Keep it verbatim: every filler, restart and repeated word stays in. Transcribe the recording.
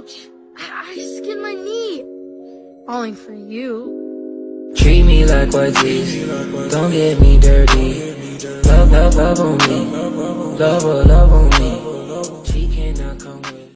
Ouch! I, I skinned my knee. Falling for you. Treat me like what's easy, don't get me dirty. Love, love, love on me. Love, love on me.